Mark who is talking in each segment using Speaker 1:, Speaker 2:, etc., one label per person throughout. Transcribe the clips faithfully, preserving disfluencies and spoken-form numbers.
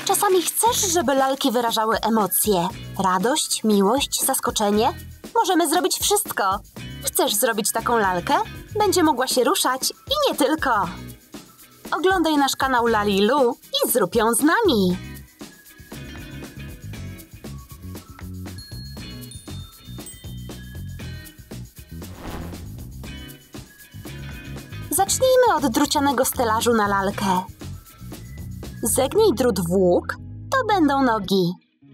Speaker 1: Czasami chcesz, żeby lalki wyrażały emocje. Radość, miłość, zaskoczenie. Możemy zrobić wszystko. Chcesz zrobić taką lalkę? Będzie mogła się ruszać i nie tylko. Oglądaj nasz kanał Lalilu i zrób ją z nami. Zacznijmy od drucianego stelażu na lalkę. Zegnij drut w łuk, to będą nogi.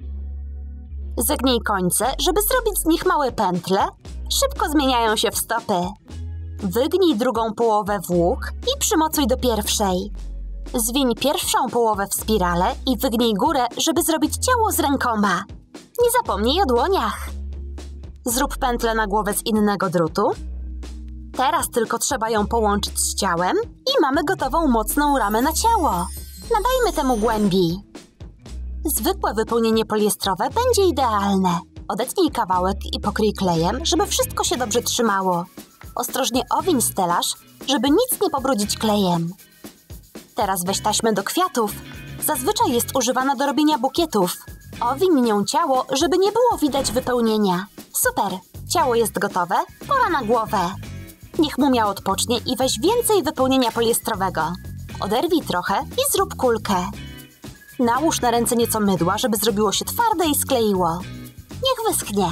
Speaker 1: Zegnij końce, żeby zrobić z nich małe pętle. Szybko zmieniają się w stopy. Wygnij drugą połowę w łuk i przymocuj do pierwszej. Zwiń pierwszą połowę w spirale i wygnij górę, żeby zrobić ciało z rękoma. Nie zapomnij o dłoniach. Zrób pętlę na głowę z innego drutu. Teraz tylko trzeba ją połączyć z ciałem i mamy gotową mocną ramę na ciało. Nadajmy temu głębi. Zwykłe wypełnienie poliestrowe będzie idealne. Odetnij kawałek i pokryj klejem, żeby wszystko się dobrze trzymało. Ostrożnie owiń stelaż, żeby nic nie pobrudzić klejem. Teraz weź taśmę do kwiatów. Zazwyczaj jest używana do robienia bukietów. Owiń nią ciało, żeby nie było widać wypełnienia. Super! Ciało jest gotowe, pora na głowę. Niech mumia odpocznie i weź więcej wypełnienia poliestrowego. Oderwij trochę i zrób kulkę. Nałóż na ręce nieco mydła, żeby zrobiło się twarde i skleiło. Niech wyschnie.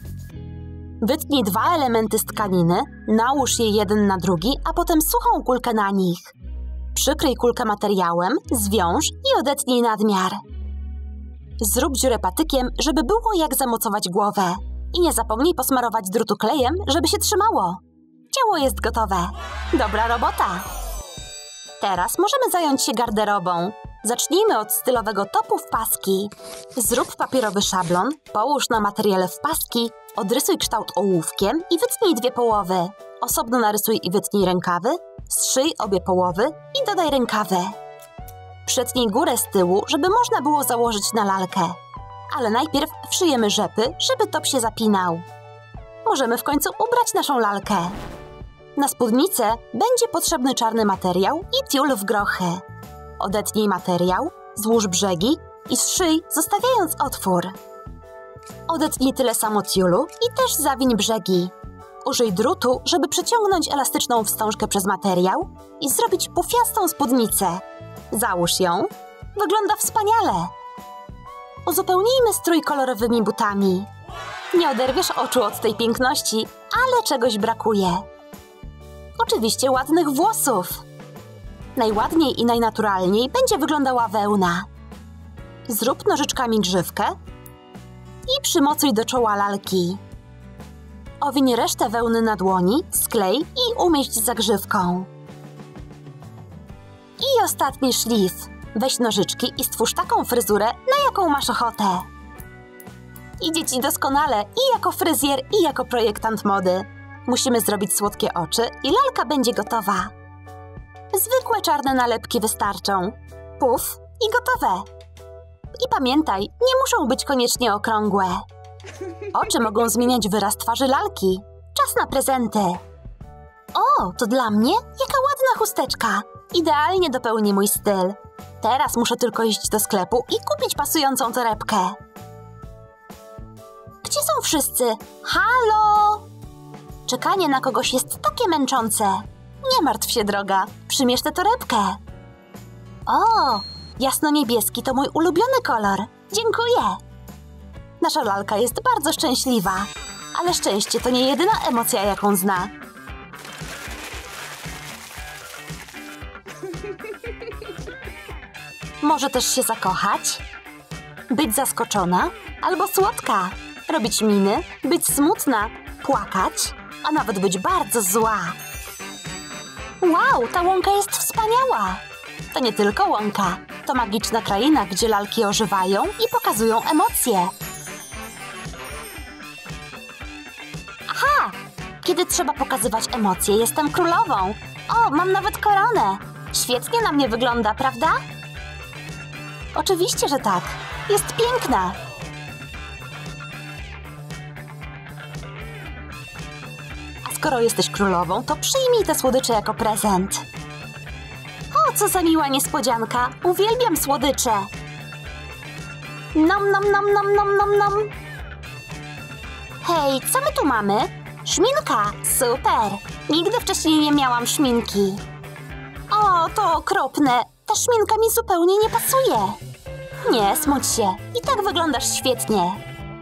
Speaker 1: Wytnij dwa elementy z tkaniny, nałóż je jeden na drugi, a potem suchą kulkę na nich. Przykryj kulkę materiałem, zwiąż i odetnij nadmiar. Zrób dziurę patykiem, żeby było jak zamocować głowę. I nie zapomnij posmarować drutu klejem, żeby się trzymało. Ciało jest gotowe. Dobra robota! Teraz możemy zająć się garderobą. Zacznijmy od stylowego topu w paski. Zrób papierowy szablon, połóż na materiale w paski, odrysuj kształt ołówkiem i wytnij dwie połowy. Osobno narysuj i wytnij rękawy, zszyj obie połowy i dodaj rękawy. Przetnij górę z tyłu, żeby można było założyć na lalkę. Ale najpierw wszyjemy rzepy, żeby top się zapinał. Możemy w końcu ubrać naszą lalkę. Na spódnicę będzie potrzebny czarny materiał i tiul w grochy. Odetnij materiał, złóż brzegi i zszyj, zostawiając otwór. Odetnij tyle samo tiulu i też zawiń brzegi. Użyj drutu, żeby przeciągnąć elastyczną wstążkę przez materiał i zrobić pufiastą spódnicę. Załóż ją. Wygląda wspaniale. Uzupełnijmy strój kolorowymi butami. Nie oderwiesz oczu od tej piękności, ale czegoś brakuje. Oczywiście ładnych włosów. Najładniej i najnaturalniej będzie wyglądała wełna. Zrób nożyczkami grzywkę i przymocuj do czoła lalki. Owiń resztę wełny na dłoni, sklej i umieść za grzywką. I ostatni szlif. Weź nożyczki i stwórz taką fryzurę, na jaką masz ochotę. Idzie ci doskonale i jako fryzjer, i jako projektant mody. Musimy zrobić słodkie oczy i lalka będzie gotowa. Zwykłe czarne nalepki wystarczą. Puf i gotowe. I pamiętaj, nie muszą być koniecznie okrągłe. Oczy mogą zmieniać wyraz twarzy lalki. Czas na prezenty. O, to dla mnie? Jaka ładna chusteczka. Idealnie dopełni mój styl. Teraz muszę tylko iść do sklepu i kupić pasującą torebkę. Gdzie są wszyscy? Halo! Czekanie na kogoś jest takie męczące. Nie martw się, droga. Przymierz tę torebkę. O, jasno-niebieski to mój ulubiony kolor. Dziękuję. Nasza lalka jest bardzo szczęśliwa. Ale szczęście to nie jedyna emocja, jaką zna. Może też się zakochać, być zaskoczona albo słodka, robić miny, być smutna, płakać, a nawet być bardzo zła. Wow, ta łąka jest wspaniała! To nie tylko łąka, to magiczna kraina, gdzie lalki ożywają i pokazują emocje. Aha! Kiedy trzeba pokazywać emocje, jestem królową. O, mam nawet koronę. Świetnie na mnie wygląda, prawda? Oczywiście, że tak. Jest piękna. A skoro jesteś królową, to przyjmij te słodycze jako prezent. O, co za miła niespodzianka. Uwielbiam słodycze. Nom, nom, nom, nom, nom, nom, nom. Hej, co my tu mamy? Szminka! Super! Nigdy wcześniej nie miałam szminki. O, to okropne. Ta szminka mi zupełnie nie pasuje. Nie, smuć się. I tak wyglądasz świetnie.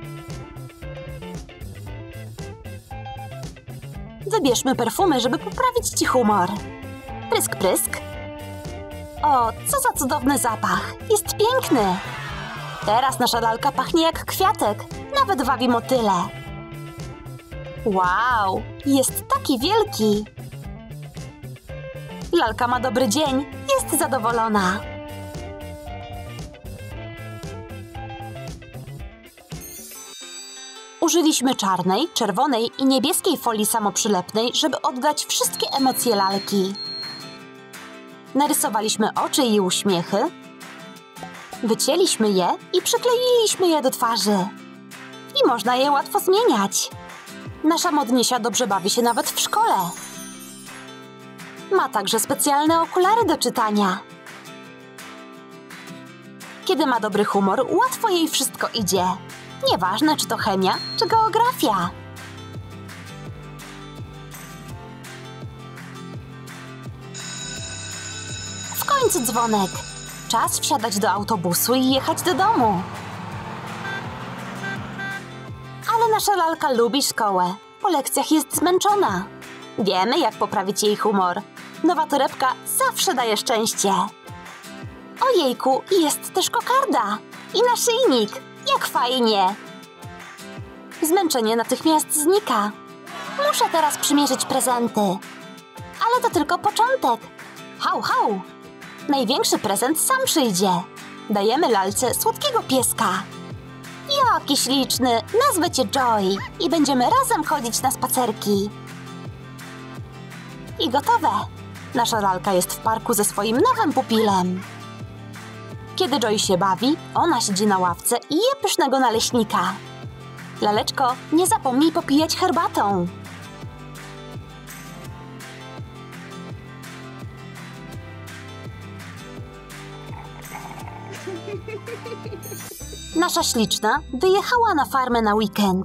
Speaker 1: Wybierzmy perfumy, żeby poprawić ci humor. Prysk, prysk. O, co za cudowny zapach. Jest piękny. Teraz nasza lalka pachnie jak kwiatek. Nawet wabi motyle. Wow, jest taki wielki. Lalka ma dobry dzień. Jest zadowolona. Użyliśmy czarnej, czerwonej i niebieskiej folii samoprzylepnej, żeby oddać wszystkie emocje lalki. Narysowaliśmy oczy i uśmiechy. Wycięliśmy je i przykleiliśmy je do twarzy. I można je łatwo zmieniać. Nasza modnisia dobrze bawi się nawet w szkole. Ma także specjalne okulary do czytania. Kiedy ma dobry humor, łatwo jej wszystko idzie. Nieważne, czy to chemia, czy geografia. W końcu dzwonek. Czas wsiadać do autobusu i jechać do domu. Ale nasza lalka lubi szkołę. Po lekcjach jest zmęczona. Wiemy, jak poprawić jej humor. Nowa torebka zawsze daje szczęście. Ojejku, jest też kokarda. I naszyjnik. Jak fajnie! Zmęczenie natychmiast znika. Muszę teraz przymierzyć prezenty. Ale to tylko początek. Hał, hał! Największy prezent sam przyjdzie. Dajemy lalce słodkiego pieska. Jaki śliczny! Nazwę cię Joy i będziemy razem chodzić na spacerki. I gotowe! Nasza lalka jest w parku ze swoim nowym pupilem. Kiedy Joy się bawi, ona siedzi na ławce i je pysznego naleśnika. Laleczko, nie zapomnij popijać herbatą. Nasza śliczna wyjechała na farmę na weekend.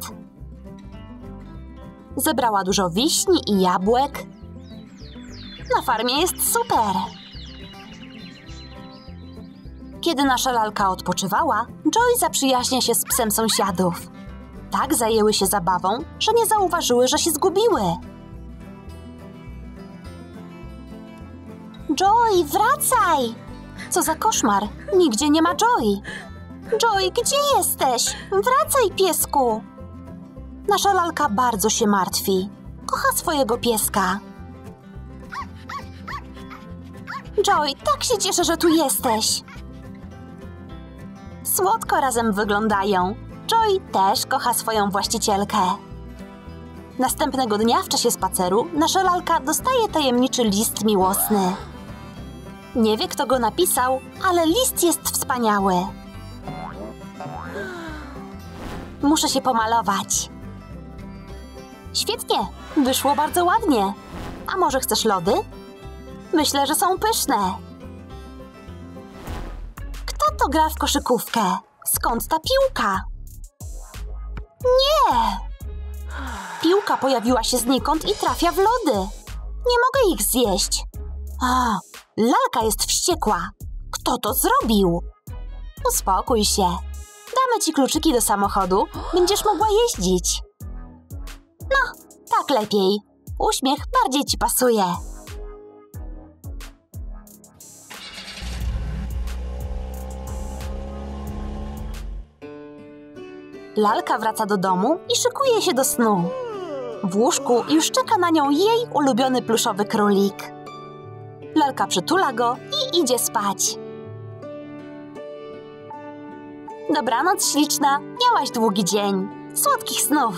Speaker 1: Zebrała dużo wiśni i jabłek. Na farmie jest super. Kiedy nasza lalka odpoczywała, Joy zaprzyjaźnia się z psem sąsiadów. Tak zajęły się zabawą, że nie zauważyły, że się zgubiły. Joy, wracaj! Co za koszmar! Nigdzie nie ma Joy. Joy, gdzie jesteś? Wracaj, piesku! Nasza lalka bardzo się martwi. Kocha swojego pieska. Joy, tak się cieszę, że tu jesteś. Słodko razem wyglądają. Joy też kocha swoją właścicielkę. Następnego dnia w czasie spaceru nasza lalka dostaje tajemniczy list miłosny. Nie wie, kto go napisał, ale list jest wspaniały. Muszę się pomalować. Świetnie, wyszło bardzo ładnie. A może chcesz lody? Myślę, że są pyszne. Kto to gra w koszykówkę? Skąd ta piłka? Nie! Piłka pojawiła się znikąd i trafia w lody. Nie mogę ich zjeść. A, lalka jest wściekła. Kto to zrobił? Uspokój się. Damy ci kluczyki do samochodu. Będziesz mogła jeździć. No, tak lepiej. Uśmiech bardziej ci pasuje. Lalka wraca do domu i szykuje się do snu. W łóżku już czeka na nią jej ulubiony pluszowy królik. Lalka przytula go i idzie spać. Dobranoc, śliczna. Miałaś długi dzień. Słodkich snów.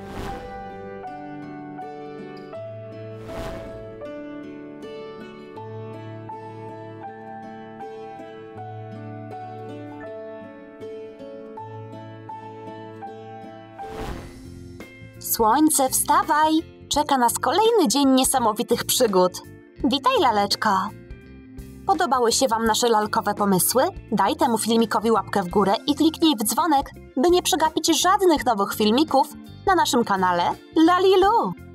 Speaker 1: Słońce, wstawaj! Czeka nas kolejny dzień niesamowitych przygód. Witaj, laleczko. Podobały się Wam nasze lalkowe pomysły? Daj temu filmikowi łapkę w górę i kliknij w dzwonek, by nie przegapić żadnych nowych filmików na naszym kanale Lalilu.